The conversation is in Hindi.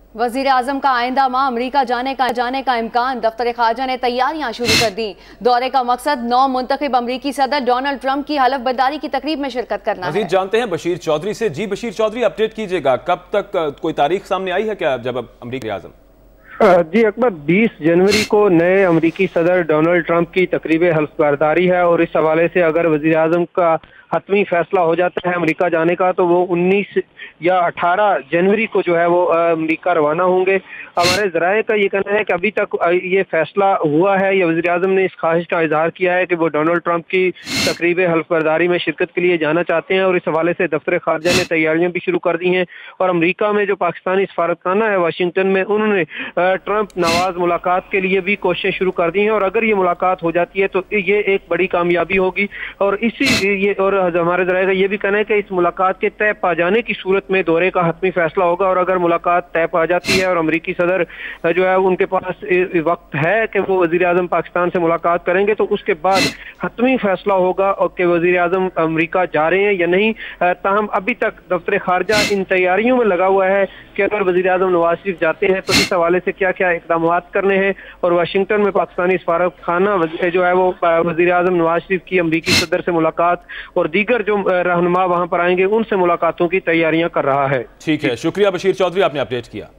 वजीर आजम का आइंदा माह अमरीका जाने का इम्कान। दफ्तर खारजा ने तैयारियां शुरू कर दी। दौरे का मकसद नौ मुंतखब अमरीकी सदर डोनाल्ड ट्रंप की हलफ बर्दारी की तकरीब में शिरकत करना है। जानते हैं बशीर चौधरी से। जी बशीर चौधरी, अपडेट कीजिएगा, कब तक कोई तारीख सामने आई है क्या जब अमरीकी आजम? जी अकबर, 20 जनवरी को नए अमरीकी सदर डोनाल्ड ट्रंप की तकरीब हल्फ बर्दारी है और इस हवाले से अगर वजीर आजम का हतमी फैसला हो जाता है अमेरिका जाने का तो वो 19 या 18 जनवरी को जो है वो अमेरिका रवाना होंगे। हमारे ज़राए का ये कहना है कि अभी तक ये फैसला हुआ है या वज़ीर आज़म ने इस ख्वाहिश का इजहार किया है कि वो डोनाल्ड ट्रंप की तकरीब हल्फ बर्दारी में शिरकत के लिए जाना चाहते हैं और इस हवाले से दफ्तर खारजा ने तैयारियां भी शुरू कर दी हैं। और अमरीका में जो पाकिस्तानी सफारतखाना है वाशिंगटन में, उन्होंने ट्रंप नवाज मुलाकात के लिए भी कोशिशें शुरू कर दी हैं और अगर ये मुलाकात हो जाती है तो ये एक बड़ी कामयाबी होगी। और हमारे ज़राए का ये भी कहना है कि इस मुलाकात के तय पा जाने की सूरत में दौरे का हतमी फैसला होगा और अगर मुलाकात तय पा जाती है और अमरीकी सदर जो है उनके पास वक्त है कि वो वजीर आजम पाकिस्तान से मुलाकात करेंगे तो उसके बाद हतमी फैसला होगा और कि वजीर आजम अमरीका जा रहे हैं या नहीं। ताहम अभी तक दफ्तर खारजा इन तैयारियों में लगा हुआ है कि अगर वजीर आजम नवाज शरीफ जाते हैं तो इस हवाले से क्या क्या इकदाम करने हैं। और वाशिंगटन में पाकिस्तानी सफारतखाना जो है वो वजीर आजम नवाज शरीफ की अमरीकी सदर से मुलाकात और दीगर जो रहनुमा वहां पर आएंगे उनसे मुलाकातों की तैयारियां कर रहा है। ठीक है, शुक्रिया बशीर चौधरी, आपने अपडेट किया।